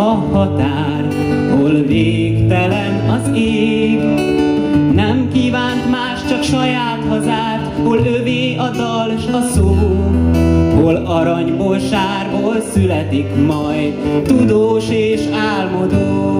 határ, hol végtelen az ég. Nem kívánt más, csak saját hazát, hol övé a dal s a szó, hol aranyból, sárból születik majd tudós és álmodó.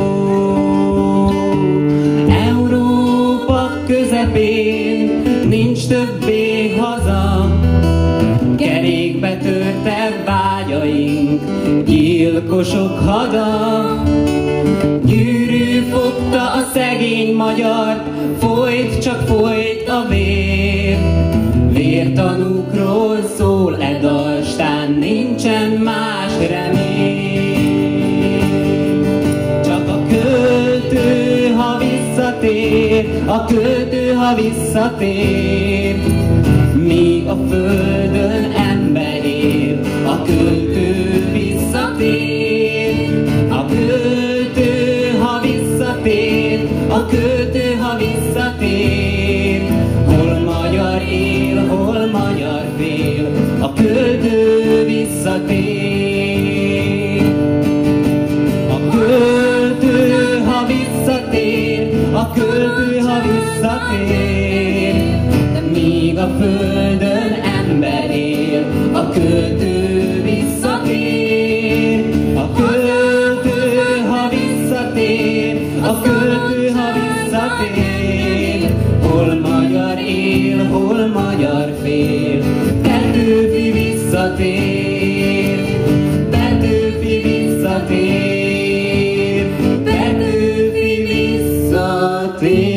Európa közepén nincs többé haza, kerékbe törte vágyaink, gyilkosok hada. Gyűrű fogta a szegény magyart, folyt, csak folyt a vér. Vértanúkról szól e dal, stán nincsen más remény. Csak a költő, ha visszatér, a költő, ha visszatér, míg a földön ember él, a költő visszatér. A költő, ha visszatér, a költő, ha visszatér, hol magyar él, hol magyar fél, a költő visszatér. A költő, ha visszatér, a költő, ha visszatér, míg a földön ember él, a költő visszatér. A költő, ha visszatér, a költő, ha visszatér, hol magyar él, hol magyar fél, Petőfi visszatér, Petőfi visszatér, Petőfi visszatér.